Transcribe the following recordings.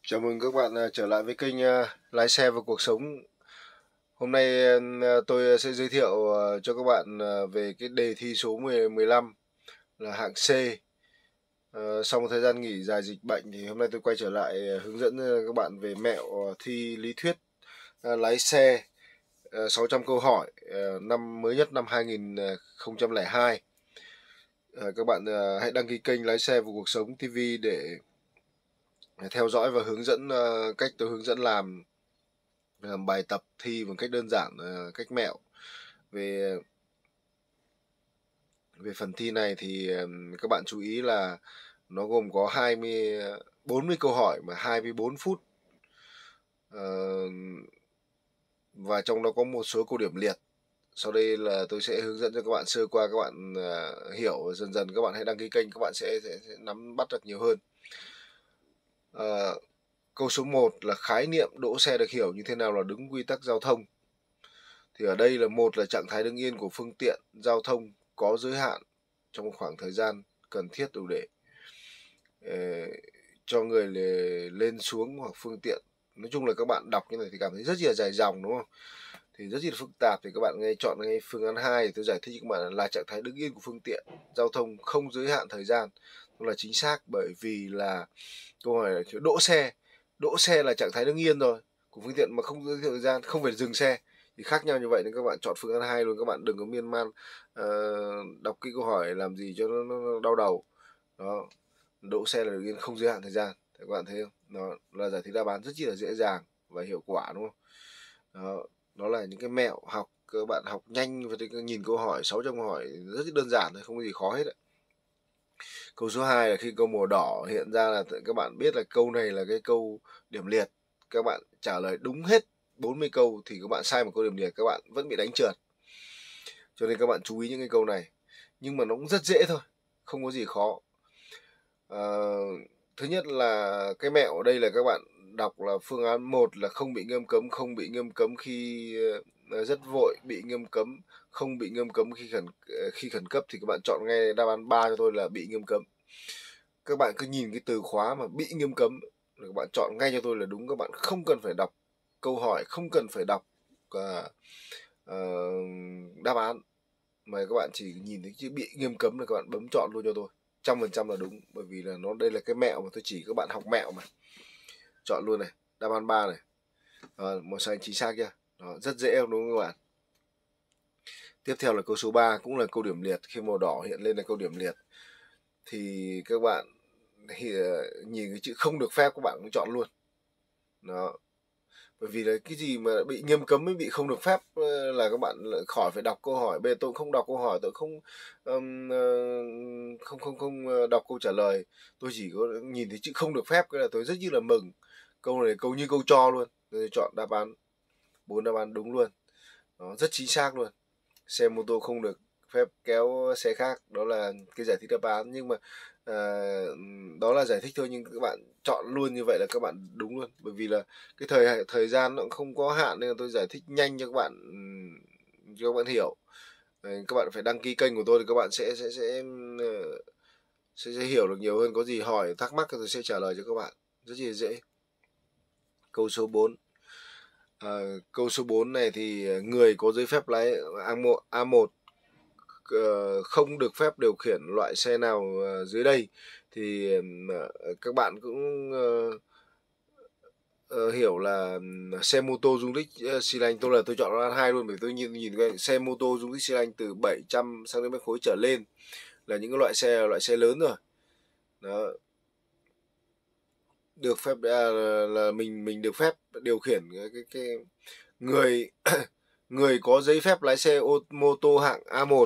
Chào mừng các bạn trở lại với kênh Lái xe và cuộc sống. Hôm nay tôi sẽ giới thiệu cho các bạn về cái đề thi số 15 là hạng C. Sau một thời gian nghỉ dài dịch bệnh thì hôm nay tôi quay trở lại hướng dẫn các bạn về mẹo thi lý thuyết lái xe 600 câu hỏi năm mới nhất năm 2002. Các bạn hãy đăng ký kênh Lái xe và cuộc sống TV để theo dõi và hướng dẫn cách tôi hướng dẫn làm bài tập thi một cách đơn giản, cách mẹo về về phần thi này thì các bạn chú ý là nó gồm có 40 câu hỏi mà 24 phút. Ờ, và trong đó có một số câu điểm liệt. Sau đây là tôi sẽ hướng dẫn cho các bạn sơ qua, các bạn hiểu dần dần, các bạn hãy đăng ký kênh, các bạn sẽ nắm bắt được nhiều hơn. Câu số 1 là khái niệm đỗ xe được hiểu như thế nào là đúng quy tắc giao thông. Thì ở đây là một là trạng thái đứng yên của phương tiện giao thông có giới hạn trong một khoảng thời gian cần thiết đủ để cho người lên xuống hoặc phương tiện. Nói chung là các bạn đọc như này thì cảm thấy rất là dài dòng, đúng không? Thì rất là phức tạp, thì các bạn chọn ngay phương án 2 thì tôi giải thích cho các bạn là trạng thái đứng yên của phương tiện giao thông không giới hạn thời gian. Đó là chính xác, bởi vì là câu hỏi là đỗ xe là trạng thái đứng yên rồi của phương tiện mà không giới hạn thời gian, không phải dừng xe, thì khác nhau như vậy, nên các bạn chọn phương án 2 luôn. Các bạn đừng có miên man đọc cái câu hỏi làm gì cho nó đau đầu. Đó, đỗ xe là đứng yên không giới hạn thời gian. Các bạn thấy không? Nó là giải thích đáp án rất chi là dễ dàng và hiệu quả, đúng không? Đó là những cái mẹo học, các bạn học nhanh và nhìn câu hỏi 600 câu hỏi rất đơn giản thôi, không có gì khó hết. Câu số 2 là khi câu màu đỏ hiện ra là các bạn biết là câu này là cái câu điểm liệt. Các bạn trả lời đúng hết 40 câu thì các bạn sai một câu điểm liệt, các bạn vẫn bị đánh trượt. Cho nên các bạn chú ý những cái câu này. Nhưng mà nó cũng rất dễ thôi, không có gì khó. Thứ nhất là cái mẹo ở đây là các bạn đọc là phương án 1 là không bị nghiêm cấm, không bị nghiêm cấm khi rất vội, bị nghiêm cấm, không bị nghiêm cấm khi khẩn cấp, thì các bạn chọn ngay đáp án 3 cho tôi là bị nghiêm cấm. Các bạn cứ nhìn cái từ khóa mà bị nghiêm cấm là các bạn chọn ngay cho tôi là đúng. Các bạn không cần phải đọc câu hỏi, không cần phải đọc đáp án, mà các bạn chỉ nhìn thấy chữ bị nghiêm cấm là các bạn bấm chọn luôn cho tôi, 100% là đúng. Bởi vì là đây là cái mẹo mà tôi chỉ các bạn học mẹo mà. Chọn luôn này, đáp án 3 này, màu xanh chính xác chưa? Đó, rất dễ đúng không các bạn? Tiếp theo là câu số 3 cũng là câu điểm liệt. Khi màu đỏ hiện lên là câu điểm liệt thì các bạn nhìn cái chữ không được phép các bạn cũng chọn luôn. Đó, bởi vì là cái gì mà bị nghiêm cấm mới bị không được phép là các bạn khỏi phải đọc câu hỏi. Bây giờ tôi không đọc câu hỏi, tôi không đọc câu trả lời, tôi chỉ có nhìn thấy chữ không được phép, cái là tôi rất như là mừng. Câu này câu như câu cho luôn, tôi chọn đáp án 4 đáp án đúng luôn. Đó, rất chính xác luôn. Xe mô tô không được phép kéo xe khác, đó là cái giải thích đáp án. Nhưng mà đó là giải thích thôi, nhưng các bạn chọn luôn như vậy là các bạn đúng luôn. Bởi vì là cái thời gian nó cũng không có hạn, nên là tôi giải thích nhanh cho các bạn hiểu. Các bạn phải đăng ký kênh của tôi thì các bạn sẽ hiểu được nhiều hơn. Có gì hỏi thắc mắc thì tôi sẽ trả lời cho các bạn rất là dễ. Câu số 4. Câu số 4 này thì người có giấy phép lái A1 không được phép điều khiển loại xe nào dưới đây. Thì các bạn cũng hiểu là xe mô tô dung tích xi lanh. Tôi chọn đáp án 2 luôn, bởi tôi nhìn cái xe mô tô dung tích xi lanh từ 700 cm khối trở lên là những cái loại xe lớn rồi. Đó, được phép là mình được phép điều khiển cái người người có giấy phép lái xe mô tô hạng A1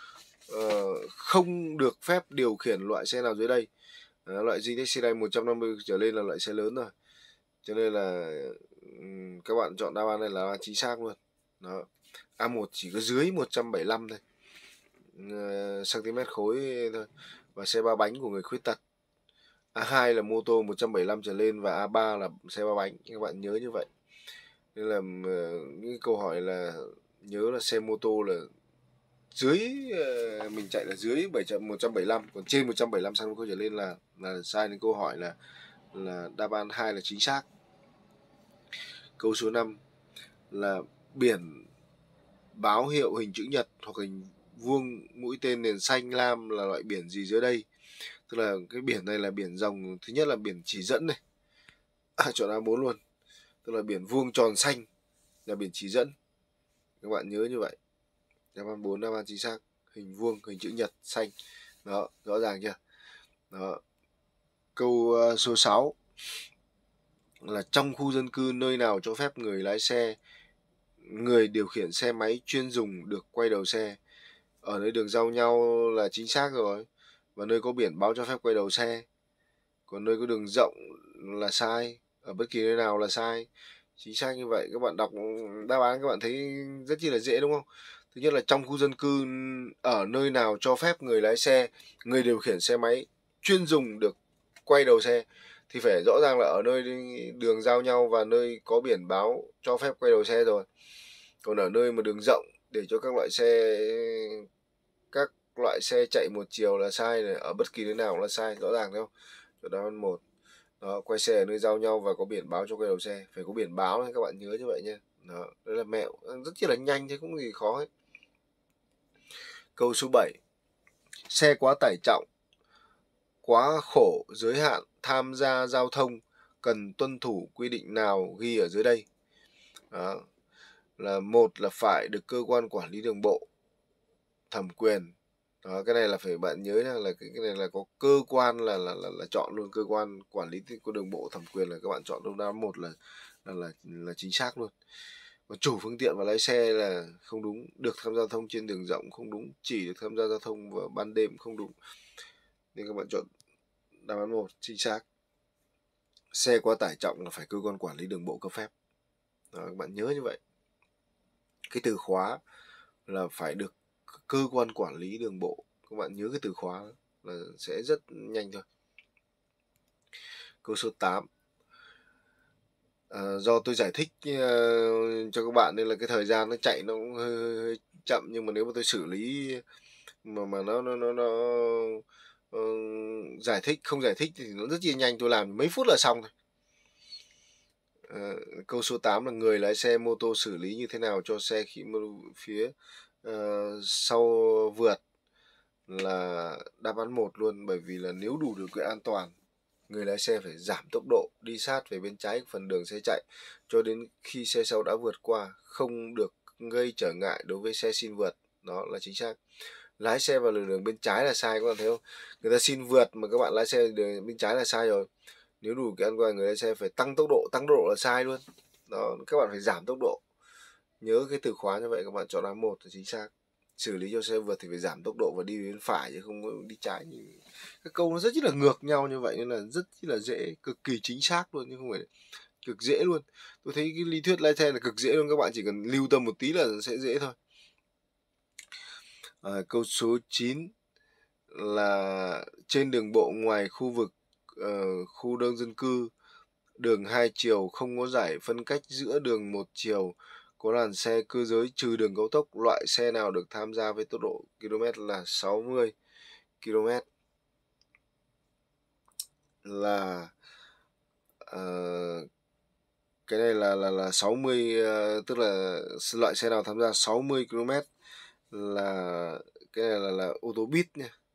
không được phép điều khiển loại xe nào dưới đây. Loại dung tích xi lanh 150 trở lên là loại xe lớn rồi. Cho nên là các bạn chọn đáp án này là chính xác luôn. Đó, A1 chỉ có dưới 175 thôi, cm khối thôi, và xe ba bánh của người khuyết tật. A2 là mô tô 175 trở lên và A3 là xe ba bánh, các bạn nhớ như vậy. Nên là những câu hỏi là nhớ là xe mô tô là dưới mình chạy là dưới 175, còn trên 175 cm khối trở lên là sai. Nên câu hỏi là là đáp án 2 là chính xác. Câu số 5 là biển báo hiệu hình chữ nhật hoặc hình vuông mũi tên nền xanh lam là loại biển gì dưới đây? Tức là cái biển này là biển dòng, thứ nhất là biển chỉ dẫn này. Chọn A4 luôn. Tức là biển vuông tròn xanh là biển chỉ dẫn. Các bạn nhớ như vậy. Đáp án 4 đáp án chính xác. Hình vuông, hình chữ nhật xanh. Đó, rõ ràng chưa? Đó. Câu số 6 là trong khu dân cư nơi nào cho phép người lái xe, người điều khiển xe máy chuyên dùng được quay đầu xe? Ở nơi đường giao nhau là chính xác rồi, và nơi có biển báo cho phép quay đầu xe. Còn nơi có đường rộng là sai, ở bất kỳ nơi nào là sai. Chính xác như vậy. Các bạn đọc đáp án các bạn thấy rất chi là dễ đúng không? Thứ nhất là trong khu dân cư ở nơi nào cho phép người lái xe, người điều khiển xe máy chuyên dùng được quay đầu xe, thì phải rõ ràng là ở nơi đường giao nhau và nơi có biển báo cho phép quay đầu xe rồi. Còn ở nơi mà đường rộng để cho các loại xe chạy một chiều là sai này, ở bất kỳ nơi nào cũng là sai, rõ ràng không? Đáp án 1. Đó, quay xe ở nơi giao nhau và có biển báo cho quay đầu xe, phải có biển báo này, các bạn nhớ như vậy nhé. Đó, đây là mẹo rất chi là nhanh chứ không gì khó hết. Câu số 7. Xe quá tải trọng, quá khổ giới hạn tham gia giao thông cần tuân thủ quy định nào ghi ở dưới đây? Đó, là một là phải được cơ quan quản lý đường bộ thẩm quyền. Đó, cái này là phải bạn nhớ là cái này là có cơ quan là chọn luôn, cơ quan quản lý của đường bộ thẩm quyền là các bạn chọn luôn. Đáp án 1 là chính xác luôn. Và chủ phương tiện và lái xe là không đúng, được tham gia giao thông trên đường rộng không đúng, chỉ được tham gia giao thông vào ban đêm không đúng. Nên các bạn chọn đáp án 1 chính xác. Xe quá tải trọng là phải cơ quan quản lý đường bộ cấp phép. Đó, các bạn nhớ như vậy. Cái từ khóa là phải được cơ quan quản lý đường bộ. Các bạn nhớ cái từ khóa là sẽ rất nhanh thôi. Câu số 8. Do tôi giải thích cho các bạn nên là cái thời gian nó chạy nó cũng hơi chậm, nhưng mà nếu mà tôi xử lý mà nó giải thích không giải thích thì nó rất chi nhanh, tôi làm mấy phút là xong thôi. Câu số 8 là người lái xe mô tô xử lý như thế nào cho xe khi phía sau vượt, là đáp án 1 luôn, bởi vì là nếu đủ điều kiện an toàn, người lái xe phải giảm tốc độ đi sát về bên trái phần đường xe chạy cho đến khi xe sau đã vượt qua, không được gây trở ngại đối với xe xin vượt. Đó là chính xác. Lái xe vào đường bên trái là sai, các bạn thấy không? Người ta xin vượt mà các bạn lái xe đường bên trái là sai rồi. Nếu đủ cái an toàn, người lái xe phải tăng tốc độ là sai luôn. Đó, các bạn phải giảm tốc độ. Nhớ cái từ khóa như vậy, các bạn chọn đáp án 1 là chính xác. Xử lý cho xe vượt thì phải giảm tốc độ và đi bên phải chứ không có đi trái. Các câu nó rất là ngược nhau như vậy nên là rất là dễ, cực kỳ chính xác luôn, chứ không phải cực dễ luôn. Tôi thấy cái lý thuyết lái xe là cực dễ luôn, các bạn chỉ cần lưu tâm một tí là sẽ dễ thôi. Câu số 9 là trên đường bộ ngoài khu vực khu đông dân cư, đường hai chiều không có giải phân cách giữa đường một chiều, có làn xe cơ giới trừ đường cao tốc, loại xe nào được tham gia với tốc độ km là 60 km? Là cái này là 60, tức là loại xe nào tham gia 60 km là cái này là ô tô buýt nha.